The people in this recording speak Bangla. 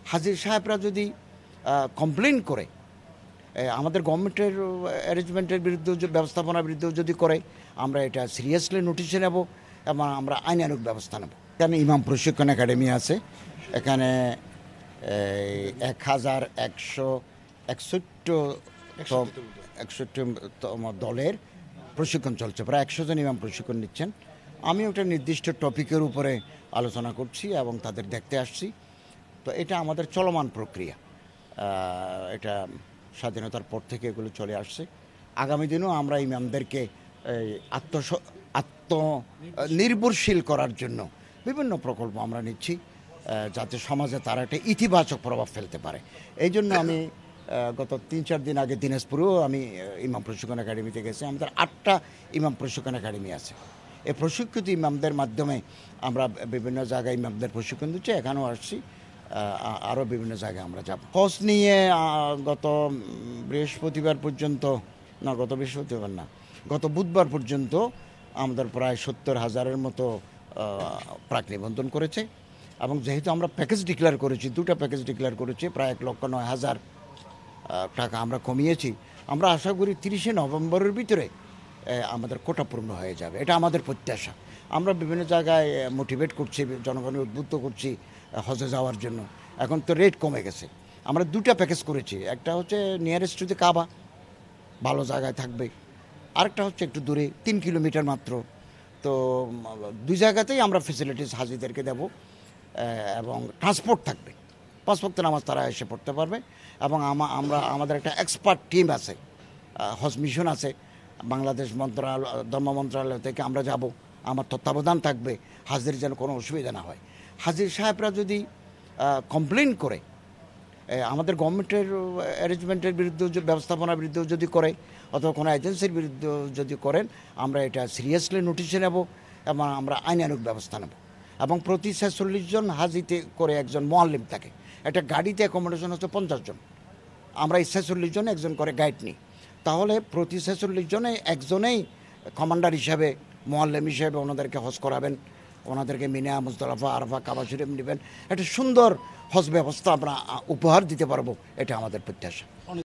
হাজী সাহেবরা যদি কমপ্লেন করে, আমাদের গভর্নমেন্টের অ্যারেঞ্জমেন্টের বিরুদ্ধে, ব্যবস্থাপনার বিরুদ্ধেও যদি করে, আমরা এটা সিরিয়াসলি নোটিশে নেব এবং আমরা আইনানুগ ব্যবস্থা নেব। এখানে ইমাম প্রশিক্ষণ একাডেমি আছে, এখানে 1161তম দলের প্রশিক্ষণ চলছে। প্রায় 100 জন ইমাম প্রশিক্ষণ নিচ্ছেন। আমি একটা নির্দিষ্ট টপিকের উপরে আলোচনা করছি এবং তাদের দেখতে আসছি। তো এটা আমাদের চলমান প্রক্রিয়া, এটা স্বাধীনতার পর থেকে এগুলো চলে আসছে। আগামী দিনেও আমরা ইমামদেরকে আত্মনির্ভরশীল করার জন্য বিভিন্ন প্রকল্প আমরা নিচ্ছি, যাতে সমাজে তারা একটা ইতিবাচক প্রভাব ফেলতে পারে। এই জন্য আমি গত 3-4 দিন আগে দিনাজপুরেও আমি ইমাম প্রশিক্ষণ একাডেমিতে গেছি। আমাদের 8টা ইমাম প্রশিক্ষণ একাডেমি আছে। এই প্রশিক্ষিত ইমামদের মাধ্যমে আমরা বিভিন্ন জায়গায় ইমামদের প্রশিক্ষণ দিচ্ছি। এখানেও আসছি, আরও বিভিন্ন জায়গায় আমরা যাব। হজ নিয়ে গত বুধবার পর্যন্ত আমাদের প্রায় 70,000-এর মতো প্রাক নিবন্ধন করেছে। এবং যেহেতু আমরা প্যাকেজ ডিক্লেয়ার করেছি, 2টা প্যাকেজ ডিক্লেয়ার করেছি, প্রায় 1,09,000 টাকা আমরা কমিয়েছি। আমরা আশা করি 30শে নভেম্বরের ভিতরে আমাদের কোটা পূর্ণ হয়ে যাবে, এটা আমাদের প্রত্যাশা। আমরা বিভিন্ন জায়গায় মোটিভেট করছি, জনগণের উদ্বুদ্ধ করছি হজে যাওয়ার জন্য। এখন তো রেট কমে গেছে। আমরা 2টা প্যাকেজ করেছি, একটা হচ্ছে নিয়ারেস্ট টু দি কাবা, ভালো জায়গায় থাকবে, আরেকটা হচ্ছে একটু দূরে 3 কিলোমিটার মাত্র। তো 2 জায়গাতেই আমরা ফেসিলিটিস হাজিদেরকে দেব এবং ট্রান্সপোর্ট থাকবে, 5 ওয়াক্ত নামাজ তারা এসে পড়তে পারবে। এবং আমাদের একটা এক্সপার্ট টিম আছে, হজ মিশন আছে, বাংলাদেশ ধর্ম মন্ত্রণালয় থেকে আমরা যাব, আমার তত্ত্বাবধান থাকবে, হাজির যেন কোনো অসুবিধা না হয়। হাজির সাহেবরা যদি কমপ্লেন করে, আমাদের গভর্নমেন্টের অ্যারেঞ্জমেন্টের বিরুদ্ধে, ব্যবস্থাপনার বিরুদ্ধেও যদি করে, অথবা কোনো এজেন্সির বিরুদ্ধে যদি করেন, আমরা এটা সিরিয়াসলি নোটিশে নেব এবং আমরা আইনানুগ ব্যবস্থা নেব। এবং প্রতি 46 জন হাজিতে করে একজন মুআল্লিম থাকে। একটা গাড়িতে অ্যাকোমোডেশন হচ্ছে 50 জন, আমরা এই 46 জন একজন করে গাইড নিই। তাহলে প্রতি 46 জনে একজনেই কমান্ডার হিসাবে, মুআল্লিম হিসাবে ওনাদেরকে হজ করাবেন, ওনাদেরকে মিনা, মুজদালিফা, আরাফা, কাবা শরীফ নেবেন। একটা সুন্দর হজ ব্যবস্থা আমরা উপহার দিতে পারবো, এটা আমাদের প্রত্যাশা।